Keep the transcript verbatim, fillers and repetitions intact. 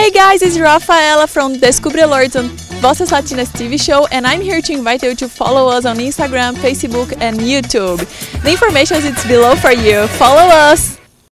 Hey guys, it's Rafaela from Descubre Alerts on Voces Latinas T V show, and I'm here to invite you to follow us on Instagram, Facebook and YouTube. The information is below for you. Follow us!